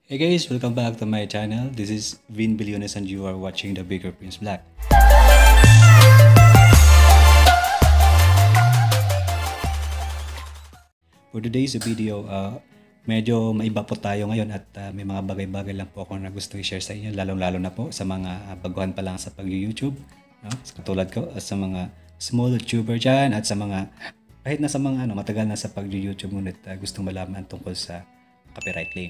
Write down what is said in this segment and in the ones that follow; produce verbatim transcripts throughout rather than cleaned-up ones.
Hey guys, welcome back to my channel. This is Vin Biliones and you are watching The Bigger Prince Black. For today's video, uh, medyo maiba po tayo ngayon at uh, may mga bagay-bagay lang po ako na gusto i-share sa inyo, lalong-lalo na po sa mga uh, baguhan pa lang sa pag-YouTube, no? Katulad ko, at sa mga small YouTuber dyan at sa mga, kahit na sa mga ano, matagal na sa pag-YouTube ngunit uh, gustong malaman tungkol sa copyright claim.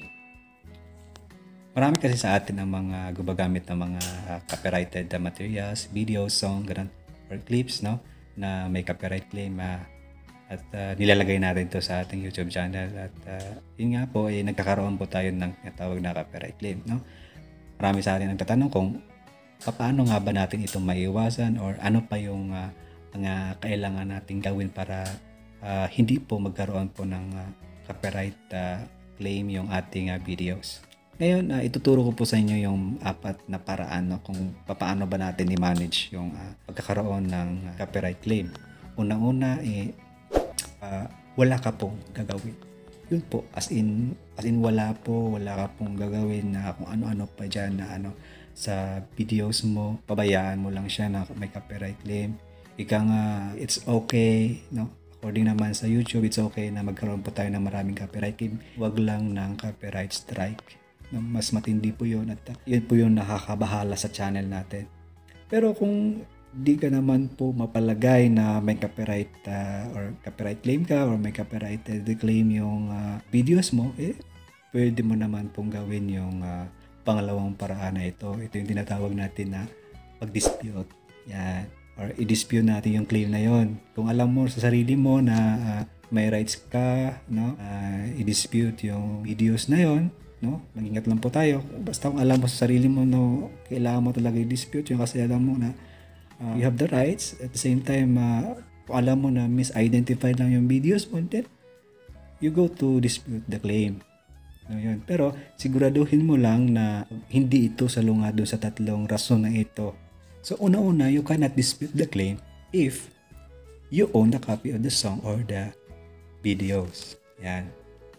Marami kasi sa atin ang mga gumagamit ng mga uh, copyrighted uh, materials, videos, song, ganun, or clips, no, na may copyright claim uh, at uh, nilalagay natin to sa ating YouTube channel at uh, yun nga po ay eh, nagkakaroon po tayo ng tawag na copyright claim, no. Marami sa atin ang tatanong kung paano nga ba natin itong maiiwasan or ano pa yung uh, mga kailangan nating gawin para uh, hindi po magkaroon po ng uh, copyright uh, claim yung ating uh, videos. Ngayon, uh, ituturo ko po sa inyo yung apat na paraan, no, kung paano ba natin i-manage yung uh, pagkakaroon ng uh, copyright claim. Unang-una, eh, uh, wala ka pong gagawin. Yun po, as in, as in wala po, wala ka pong gagawin na kung ano-ano pa dyan na ano, sa videos mo, pabayaan mo lang siya na may copyright claim. Ika nga, it's okay, no? According naman sa YouTube, it's okay na magkaroon po tayo ng maraming copyright claim. Huwag lang ng copyright strike. Mas matindi po yun at uh, yun po yung nakakabahala sa channel natin. Pero kung di ka naman po mapalagay na may copyright uh, or copyright claim ka or may copyrighted claim yung uh, videos mo, eh pwede mo naman pong gawin yung uh, pangalawang paraan na ito. Ito yung tinatawag natin na pag-dispute. Yan. Or i-dispute natin yung claim na yon. Kung alam mo sa sarili mo na uh, may rights ka, no, uh, i-dispute yung videos na yon, no? Mag-ingat lang po tayo. Basta kung alam mo sa sarili mo, no, kailangan mo talaga i-dispute yung kasi alam mo na uh, you have the rights. At the same time, uh, kung alam mo na misidentified lang yung videos mo, then you go to dispute the claim. No, yun. Pero siguraduhin mo lang na hindi ito salunga doon sa tatlong rason na ito. So una-una, you cannot dispute the claim if you own the copy of the song or the videos. Yan.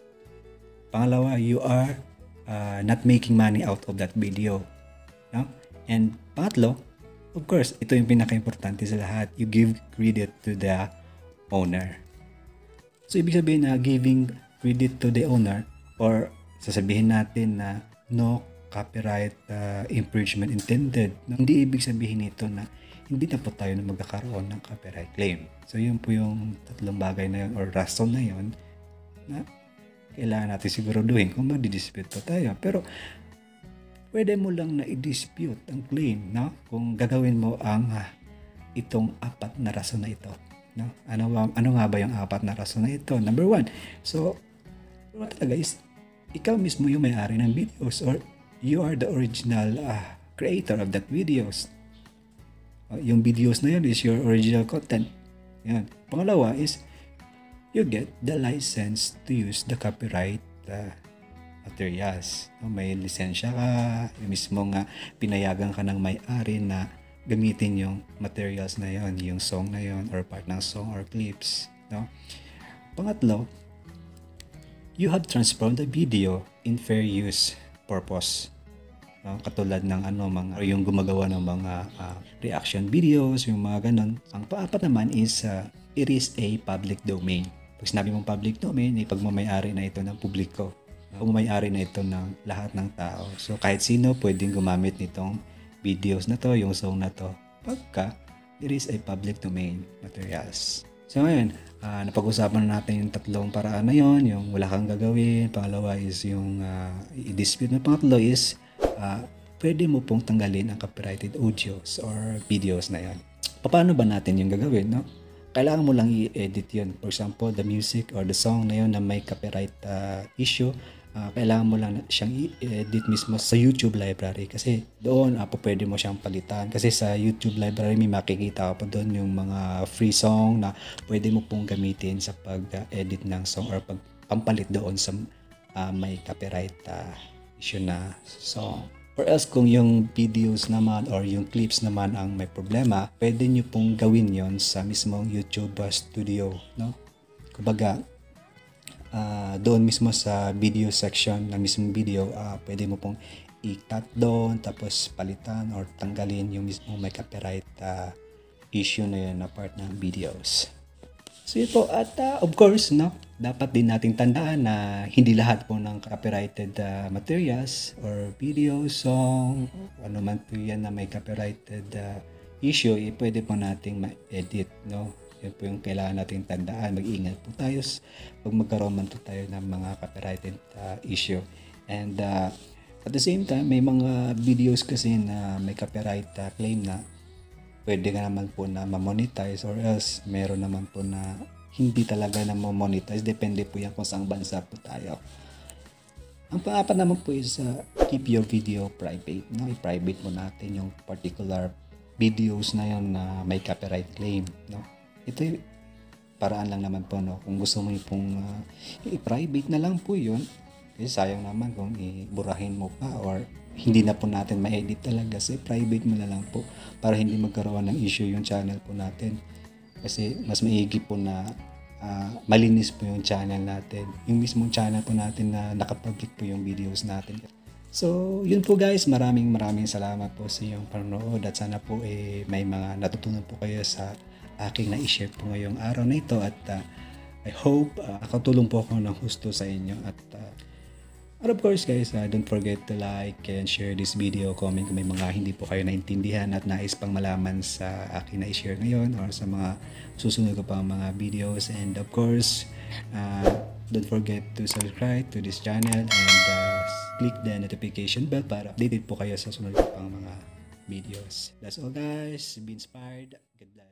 Pangalawa, you are uh, not making money out of that video. No? And pangatlo, of course, ito yung pinaka-importante sa lahat. You give credit to the owner. So, ibig sabihin na giving credit to the owner or sasabihin natin na no copyright uh, infringement intended. No? Hindi ibig sabihin ito na hindi na po tayo na magkakaroon ng copyright claim. So, yun po yung tatlong bagay na yun or rason na yun na kailangan natin siguraduhin kung magdi-dispute pa tayo. Pero, pwede mo lang na i-dispute ang claim, no? Kung gagawin mo ang uh, itong apat na rason na ito. No? Ano, ano nga ba yung apat na rason na ito? Number one, so, ano talaga is, ikaw mismo yung may-ari ng videos or you are the original uh, creator of that videos. Uh, yung videos na yun is your original content. Yan. Pangalawa is, you get the license to use the copyright uh, materials. No, may lisensya ka, yung mismo nga pinayagan ka ng may-ari na gamitin yung materials na yon, yung song na yon or part ng song or clips. No? Pangatlo, you have transformed the video in fair use purpose. No? Katulad ng ano, mga, yung gumagawa ng mga uh, reaction videos, yung mga ganon. Ang paapat naman is uh, it is a public domain. Pag sinabi mong public domain, ay pagmamayari na ito ng publiko. Pagmamayari na ito ng lahat ng tao. So kahit sino pwedeng gumamit nitong videos na to, yung song na to, pagka it is a public domain materials. So ngayon, uh, napag-usapan na natin yung tatlong paraan na yon, yung wala kang gagawin. Pangalawa is yung uh, i-dispute. Na pangatlo is uh, pwede mo pong tanggalin ang copyrighted audios or videos na yon. Paano ba natin yung gagawin, no? Kailangan mo lang i-edit yun. For example, the music or the song na yun na may copyright uh, issue, uh, kailangan mo lang siyang i-edit mismo sa YouTube library. Kasi doon, uh, pwede mo siyang palitan. Kasi sa YouTube library, may makikita ka pa doon yung mga free song na pwede mo pong gamitin sa pag-edit ng song or pagpampalit doon sa uh, may copyright uh, issue na song. Or else kung yung videos naman or yung clips naman ang may problema, pwede nyo pong gawin yon sa mismong YouTube Studio, no? Kumbaga, uh, doon mismo sa video section ng mismong video, uh, pwede mo pong i-cut doon tapos palitan or tanggalin yung mismo may copyright uh, issue na yun na part ng videos. So yun po, at uh, of course, no, dapat din nating tandaan na hindi lahat po ng copyrighted uh, materials or videos, song, ano man po yan na may copyrighted uh, issue, eh, pwede po nating ma-edit, no? Yan po yung kailangan nating tandaan. Mag-ingat po tayo pag magkaroon man po tayo ng mga copyrighted uh, issue. And uh, at the same time, may mga videos kasi na may copyright uh, claim na pwede ka naman po na ma-monetize, or else meron naman po na hindi talaga na ma-monetize. Depende po yan kung saang bansa po tayo. Ang pang-apat naman po is uh, keep your video private. No? I-private mo natin yung particular videos na yun na may copyright claim. No? Ito yung paraan lang naman po. No? Kung gusto mo yung pong uh, i-private na lang po yun, kasi sayang naman kung iburahin mo pa or hindi na po natin ma-edit talaga. Kasi private mo na lang po para hindi magkaroon ng issue yung channel po natin. Kasi mas maigi po na uh, malinis po yung channel natin. Yung mismong channel po natin na nakapublic po yung videos natin. So, yun po guys. Maraming maraming salamat po sa iyong panonood. At sana po eh, may mga natutunan po kayo sa aking na-share po ngayong araw na ito. At uh, I hope uh, nakatulong po ako ng husto sa inyo. At uh, And of course guys, uh, don't forget to like and share this video, comment kung may mga hindi po kayo naintindihan at nais pang malaman sa akin na i-share ngayon or sa mga susunod ko pang mga videos. And of course, uh, don't forget to subscribe to this channel and uh, click the notification bell para updated po kayo sa sunod ko pang mga videos. That's all guys, be inspired, God bless.